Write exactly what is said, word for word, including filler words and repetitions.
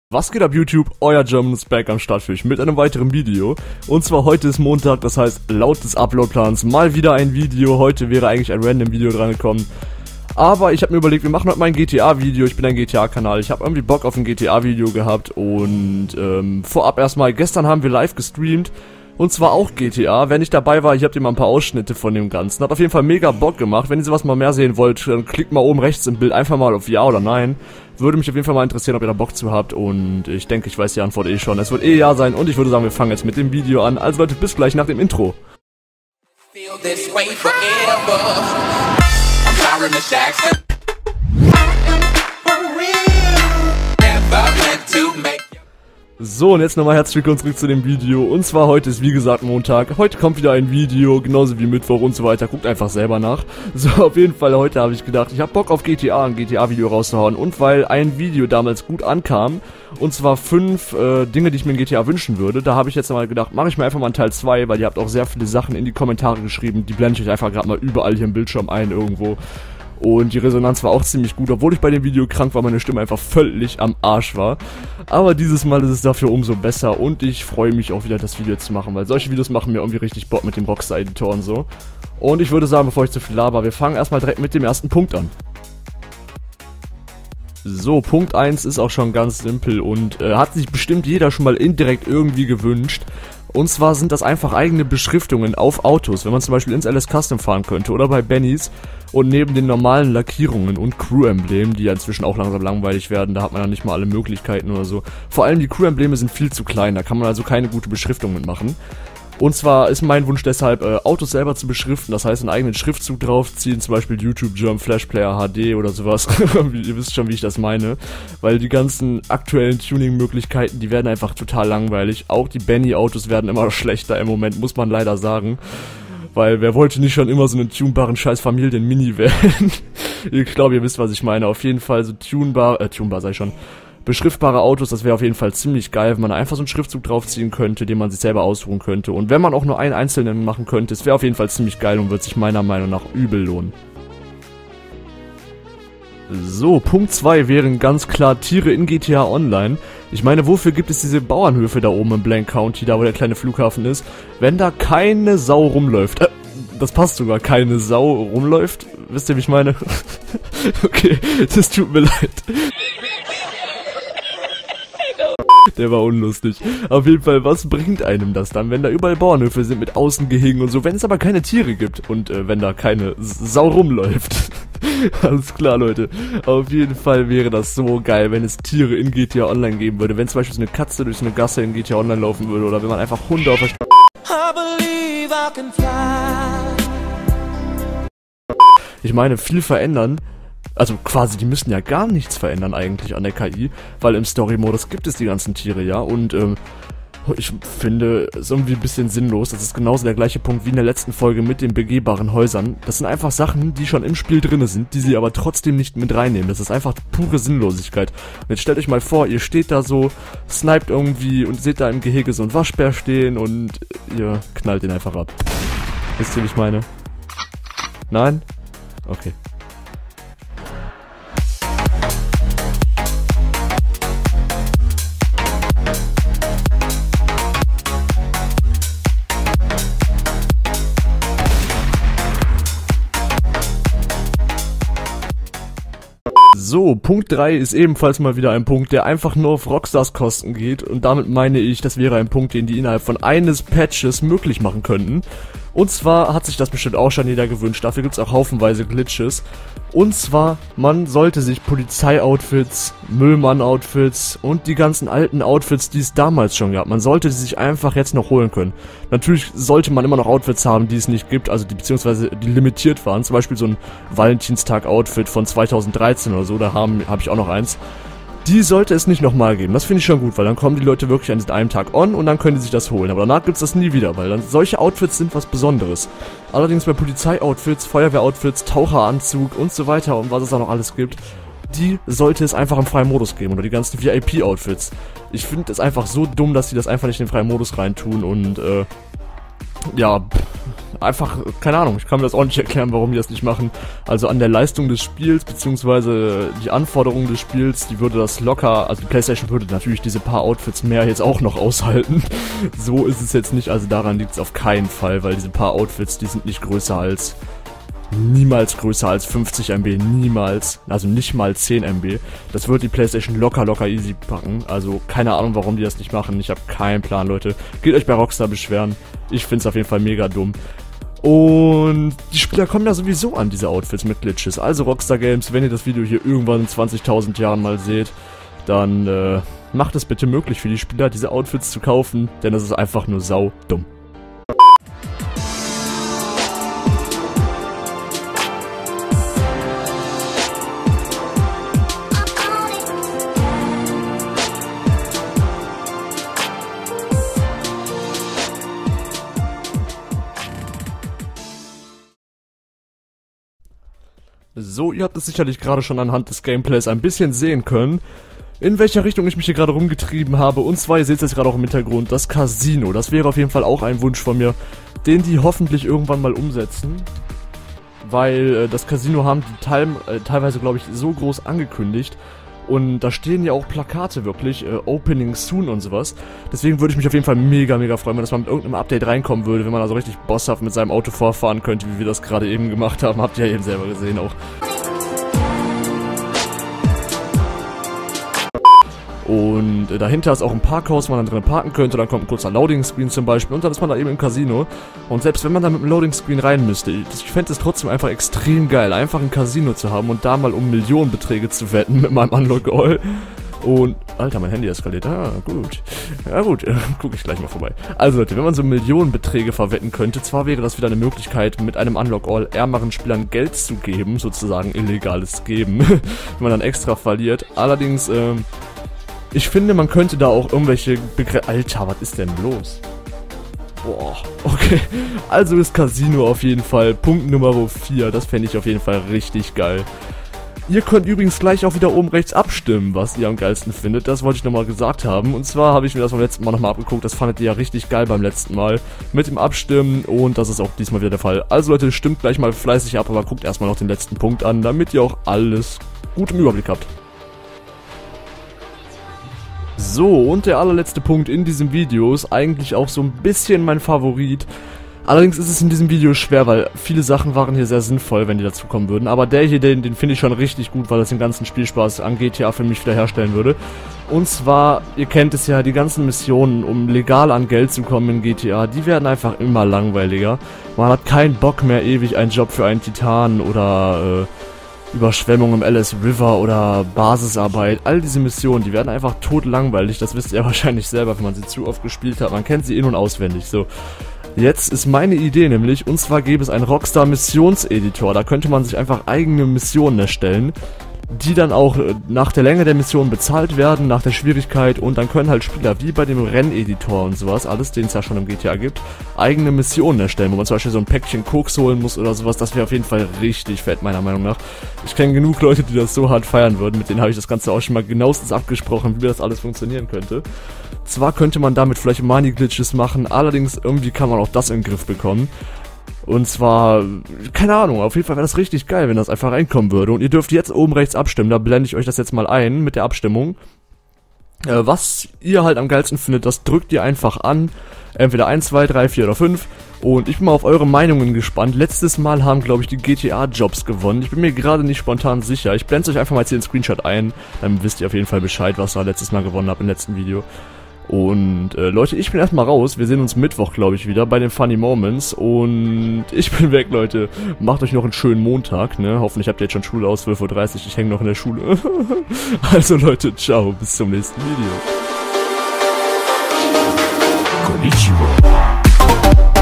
Was geht ab YouTube? Euer German ist back am Start für euch mit einem weiteren Video. Und zwar heute ist Montag, das heißt laut des Uploadplans mal wieder ein Video. Heute wäre eigentlich ein random Video dran gekommen. Aber ich habe mir überlegt, wir machen heute mal ein G T A-Video. Ich bin ein G T A-Kanal. Ich habe irgendwie Bock auf ein G T A-Video gehabt. Und ähm, vorab erstmal, gestern haben wir live gestreamt. Und zwar auch G T A. Wenn ich dabei war, ich habe dir mal ein paar Ausschnitte von dem Ganzen. Hat auf jeden Fall mega Bock gemacht. Wenn ihr sowas mal mehr sehen wollt, dann klickt mal oben rechts im Bild einfach mal auf Ja oder Nein. Würde mich auf jeden Fall mal interessieren, ob ihr da Bock zu habt. Und ich denke, ich weiß die Antwort eh schon. Es wird eh Ja sein. Und ich würde sagen, wir fangen jetzt mit dem Video an. Also Leute, bis gleich nach dem Intro. So, und jetzt nochmal herzlich willkommen zurück zu dem Video. Und zwar heute ist wie gesagt Montag. Heute kommt wieder ein Video, genauso wie Mittwoch und so weiter. Guckt einfach selber nach. So, auf jeden Fall heute habe ich gedacht, ich habe Bock auf G T A, ein G T A-Video rauszuhauen. Und weil ein Video damals gut ankam, und zwar fünf äh, Dinge, die ich mir in G T A wünschen würde, da habe ich jetzt mal gedacht, mache ich mir einfach mal einen Teil zwei, weil ihr habt auch sehr viele Sachen in die Kommentare geschrieben. Die blende ich euch einfach gerade mal überall hier im Bildschirm ein irgendwo. Und die Resonanz war auch ziemlich gut, obwohl ich bei dem Video krank war, meine Stimme einfach völlig am Arsch war. Aber dieses Mal ist es dafür umso besser und ich freue mich auch wieder, das Video zu machen, weil solche Videos machen mir irgendwie richtig Bock mit dem Rockstar-Editor und so. Und ich würde sagen, bevor ich zu viel laber, wir fangen erstmal direkt mit dem ersten Punkt an. So, Punkt eins ist auch schon ganz simpel und äh, hat sich bestimmt jeder schon mal indirekt irgendwie gewünscht. Und zwar sind das einfach eigene Beschriftungen auf Autos, wenn man zum Beispiel ins L S Custom fahren könnte oder bei Bennys. Und neben den normalen Lackierungen und Crew-Emblemen, die ja inzwischen auch langsam langweilig werden, da hat man ja nicht mal alle Möglichkeiten oder so. Vor allem die Crew-Embleme sind viel zu klein, da kann man also keine gute Beschriftung mitmachen. Und zwar ist mein Wunsch deshalb, äh, Autos selber zu beschriften, das heißt einen eigenen Schriftzug draufziehen, zum Beispiel YouTube German Flash Player H D oder sowas. Ihr wisst schon, wie ich das meine. Weil die ganzen aktuellen Tuning-Möglichkeiten, die werden einfach total langweilig. Auch die Benny-Autos werden immer schlechter im Moment, muss man leider sagen. Weil wer wollte nicht schon immer so einen tunbaren scheiß Familien-Mini werden? Ich glaube, ihr wisst, was ich meine. Auf jeden Fall so tunbar, äh, tunbar sei schon. Beschriftbare Autos, das wäre auf jeden Fall ziemlich geil, wenn man einfach so einen Schriftzug draufziehen könnte, den man sich selber aussuchen könnte. Und wenn man auch nur einen einzelnen machen könnte, es wäre auf jeden Fall ziemlich geil und wird sich meiner Meinung nach übel lohnen. So, Punkt zwei wären ganz klar Tiere in G T A Online. Ich meine, wofür gibt es diese Bauernhöfe da oben im Blank County, da wo der kleine Flughafen ist, wenn da keine Sau rumläuft? Äh, das passt sogar, keine Sau rumläuft. Wisst ihr, wie ich meine? Okay, das tut mir leid. Der war unlustig. Auf jeden Fall, was bringt einem das dann, wenn da überall Bauernhöfe sind mit Außengehegen und so, wenn es aber keine Tiere gibt und äh, wenn da keine Sau rumläuft? Alles klar, Leute. Auf jeden Fall wäre das so geil, wenn es Tiere in G T A Online geben würde. Wenn zum Beispiel so eine Katze durch so eine Gasse in G T A Online laufen würde oder wenn man einfach Hunde auf der Straße... Ich meine, viel verändern... Also quasi, die müssen ja gar nichts verändern eigentlich an der K I, weil im Story-Modus gibt es die ganzen Tiere, ja, und ähm, ich finde es irgendwie ein bisschen sinnlos. Das ist genauso der gleiche Punkt wie in der letzten Folge mit den begehbaren Häusern. Das sind einfach Sachen, die schon im Spiel drin sind, die sie aber trotzdem nicht mit reinnehmen. Das ist einfach pure Sinnlosigkeit. Und jetzt stellt euch mal vor, ihr steht da so, sniped irgendwie und seht da im Gehege so einen Waschbär stehen und ihr knallt den einfach ab. Wisst ihr, wie ich meine? Nein? Okay. So, Punkt drei ist ebenfalls mal wieder ein Punkt, der einfach nur auf Rockstars Kosten geht und damit meine ich, das wäre ein Punkt, den die innerhalb von eines Patches möglich machen könnten. Und zwar hat sich das bestimmt auch schon jeder gewünscht, dafür gibt es auch haufenweise Glitches. Und zwar, man sollte sich Polizei-Outfits, Müllmann-Outfits und die ganzen alten Outfits, die es damals schon gab, man sollte sie sich einfach jetzt noch holen können. Natürlich sollte man immer noch Outfits haben, die es nicht gibt, also die beziehungsweise die limitiert waren. Zum Beispiel so ein Valentinstag-Outfit von zweitausenddreizehn oder so, da habe hab ich auch noch eins. Die sollte es nicht nochmal geben, das finde ich schon gut, weil dann kommen die Leute wirklich an diesem einen Tag on und dann können die sich das holen. Aber danach gibt es das nie wieder, weil dann solche Outfits sind was Besonderes. Allerdings bei Polizei-Outfits, Feuerwehr-Outfits, Taucheranzug und so weiter und was es da noch alles gibt, die sollte es einfach im freien Modus geben oder die ganzen V I P-Outfits. Ich finde es einfach so dumm, dass die das einfach nicht in den freien Modus reintun und äh, ja... Pff. einfach, keine Ahnung, ich kann mir das auch nicht erklären, warum die das nicht machen. Also an der Leistung des Spiels, beziehungsweise die Anforderungen des Spiels, die würde das locker, also die PlayStation würde natürlich diese paar Outfits mehr jetzt auch noch aushalten. So ist es jetzt nicht, also daran liegt es auf keinen Fall, weil diese paar Outfits, die sind nicht größer als, niemals größer als fünfzig Megabyte, niemals, also nicht mal zehn Megabyte. Das wird die PlayStation locker, locker easy packen, also keine Ahnung, warum die das nicht machen, ich habe keinen Plan, Leute. Geht euch bei Rockstar beschweren, ich find's auf jeden Fall mega dumm. Und die Spieler kommen ja sowieso an diese Outfits mit Glitches, also Rockstar Games, wenn ihr das Video hier irgendwann in zwanzigtausend Jahren mal seht, dann äh, macht es bitte möglich für die Spieler, diese Outfits zu kaufen, denn das ist einfach nur sau dumm. So, ihr habt es sicherlich gerade schon anhand des Gameplays ein bisschen sehen können, in welcher Richtung ich mich hier gerade rumgetrieben habe. Und zwar, ihr seht es jetzt gerade auch im Hintergrund, das Casino. Das wäre auf jeden Fall auch ein Wunsch von mir, den die hoffentlich irgendwann mal umsetzen. Weil äh, das Casino haben die teil äh, teilweise, glaube ich, so groß angekündigt. Und da stehen ja auch Plakate wirklich, äh, Opening Soon und sowas. Deswegen würde ich mich auf jeden Fall mega, mega freuen, wenn das mal mit irgendeinem Update reinkommen würde, wenn man also richtig bosshaft mit seinem Auto vorfahren könnte, wie wir das gerade eben gemacht haben. Habt ihr ja eben selber gesehen auch. Und äh, dahinter ist auch ein Parkhaus, wo man dann drin parken könnte, dann kommt ein kurzer Loading-Screen zum Beispiel und dann ist man da eben im Casino. Und selbst wenn man da mit dem Loading-Screen rein müsste, ich fände es trotzdem einfach extrem geil, einfach ein Casino zu haben und da mal um Millionenbeträge zu wetten mit meinem Unlock All. Und, Alter, mein Handy eskaliert, ah, gut. Ja gut, äh, gucke ich gleich mal vorbei. Also Leute, wenn man so Millionenbeträge verwetten könnte, zwar wäre das wieder eine Möglichkeit, mit einem Unlock All ärmeren Spielern Geld zu geben, sozusagen illegales Geben, wenn man dann extra verliert. Allerdings, ähm, ich finde, man könnte da auch irgendwelche Begr... Alter, was ist denn los? Boah, okay. Also das Casino auf jeden Fall. Punkt Nummer vier. Das fände ich auf jeden Fall richtig geil. Ihr könnt übrigens gleich auch wieder oben rechts abstimmen, was ihr am geilsten findet. Das wollte ich nochmal gesagt haben. Und zwar habe ich mir das beim letzten Mal nochmal abgeguckt. Das fandet ihr ja richtig geil beim letzten Mal. Mit dem Abstimmen. Und das ist auch diesmal wieder der Fall. Also Leute, stimmt gleich mal fleißig ab. Aber guckt erstmal noch den letzten Punkt an, damit ihr auch alles gut im Überblick habt. So, und der allerletzte Punkt in diesem Video ist eigentlich auch so ein bisschen mein Favorit. Allerdings ist es in diesem Video schwer, weil viele Sachen waren hier sehr sinnvoll, wenn die dazu kommen würden. Aber der hier, den, den finde ich schon richtig gut, weil das den ganzen Spielspaß an G T A für mich wiederherstellen würde. Und zwar, ihr kennt es ja, die ganzen Missionen, um legal an Geld zu kommen in G T A, die werden einfach immer langweiliger. Man hat keinen Bock mehr, ewig einen Job für einen Titan oder... Äh, Überschwemmung im Alice River oder Basisarbeit, all diese Missionen, die werden einfach totlangweilig, das wisst ihr wahrscheinlich selber, wenn man sie zu oft gespielt hat, man kennt sie in- und auswendig, so. Jetzt ist meine Idee nämlich, und zwar gäbe es einen Rockstar Missionseditor, da könnte man sich einfach eigene Missionen erstellen, die dann auch nach der Länge der Mission bezahlt werden, nach der Schwierigkeit, und dann können halt Spieler wie bei dem Renneditor und sowas, alles, den es ja schon im G T A gibt, eigene Missionen erstellen, wo man zum Beispiel so ein Päckchen Koks holen muss oder sowas. Das wäre auf jeden Fall richtig fett, meiner Meinung nach. Ich kenne genug Leute, die das so hart feiern würden, mit denen habe ich das Ganze auch schon mal genauestens abgesprochen, wie das alles funktionieren könnte. Zwar könnte man damit vielleicht Money-Glitches machen, allerdings irgendwie kann man auch das in den Griff bekommen. Und zwar, keine Ahnung, auf jeden Fall wäre das richtig geil, wenn das einfach reinkommen würde. Und ihr dürft jetzt oben rechts abstimmen, da blende ich euch das jetzt mal ein mit der Abstimmung. Äh, was ihr halt am geilsten findet, das drückt ihr einfach an. Entweder eins, zwei, drei, vier oder fünf. Und ich bin mal auf eure Meinungen gespannt. Letztes Mal haben, glaube ich, die G T A-Jobs gewonnen. Ich bin mir gerade nicht spontan sicher. Ich blende euch einfach mal jetzt hier den Screenshot ein. Dann wisst ihr auf jeden Fall Bescheid, was ihr letztes Mal gewonnen habt im letzten Video. Und äh, Leute, ich bin erstmal raus. Wir sehen uns Mittwoch, glaube ich, wieder bei den Funny Moments. Und ich bin weg, Leute. Macht euch noch einen schönen Montag, ne? Hoffentlich habt ihr jetzt schon Schule aus, zwölf Uhr dreißig. Ich hänge noch in der Schule. Also Leute, ciao. Bis zum nächsten Video. Konnichiwa.